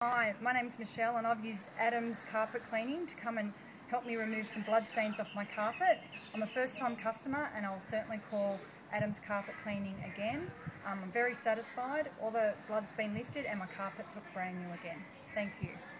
Hi, my name's Michelle and I've used Adam's carpet cleaning to come and help me remove some blood stains off my carpet. I'm a first-time customer and I'll certainly call Adam's carpet cleaning again. I'm very satisfied, all the blood's been lifted and my carpets look brand new again. Thank you.